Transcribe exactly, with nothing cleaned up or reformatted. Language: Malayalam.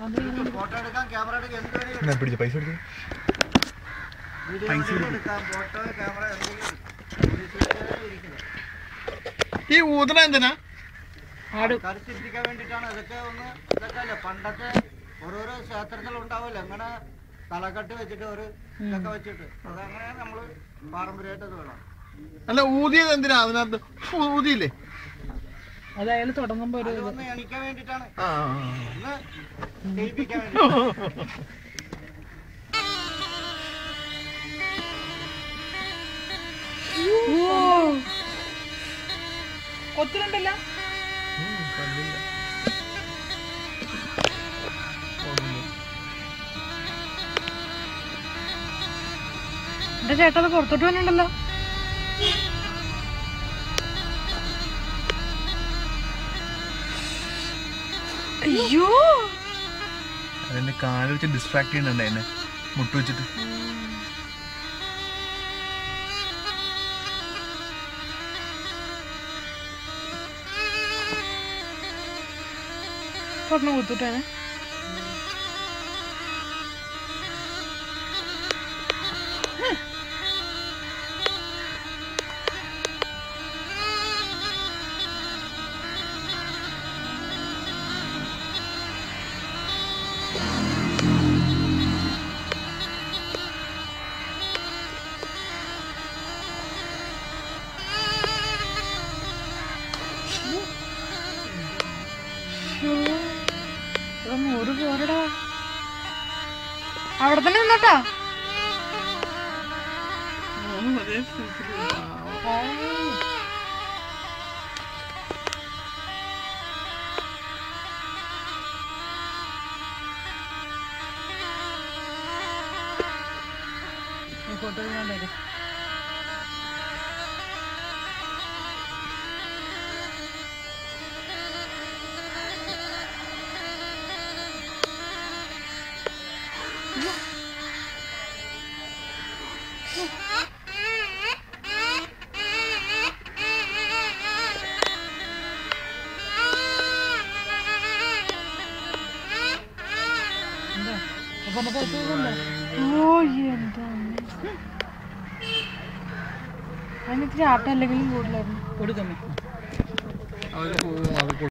പിടിച്ച പൈസ ഈ ഊതന എന്തിനാ ചിന്തിക്കാൻ വേണ്ടിട്ടാണ്. അതൊക്കെ ഒന്ന് ഇതൊക്കെ അല്ലേ പണ്ടത്തെ ഓരോരോ ക്ഷേത്രത്തിൽ ഉണ്ടാവില്ല അങ്ങനെ തലക്കെട്ട് വെച്ചിട്ട് ഒരു ഇതൊക്കെ വെച്ചിട്ട് അതങ്ങനെ നമ്മള് പാരമ്പര്യമായിട്ട് അത് വേണം. അല്ല ഊതിയത് എന്തിനാ അതിനകത്ത് ഊതിയില്ലേ? അത് അയാൾ തുടങ്ങുമ്പോ ഒരു ഒന്ന് എണിക്കാൻ വേണ്ടിട്ടാണ്, ആ ഒന്ന് ജയിപ്പിക്കാൻ വേണ്ടി. കൊത്തിലുണ്ടല്ല എന്റെ ചേട്ടാ അത് പുറത്തോട്ട് വന്നിട്ടുണ്ടല്ലോ. അയ്യോ അതെന്നെ കാല് വെച്ച് ഡിസ്ട്രാക്ട് ചെയ്യുന്നുണ്ട് എന്നെ മുട്ട് വെച്ചിട്ട്. പൊട്ടണ കുത്തിട്ടാണ് ഒരു പോരടാ. അവിടെ തന്നെ നിന്നോട്ടാ. ഫോട്ടോ കണ്ടേ ഓ എന്താ അതിനൊത്തിരി ആട്ടം അല്ലെങ്കിലും കൂടുതലായിരുന്നു കൊടുക്കമ്മേ.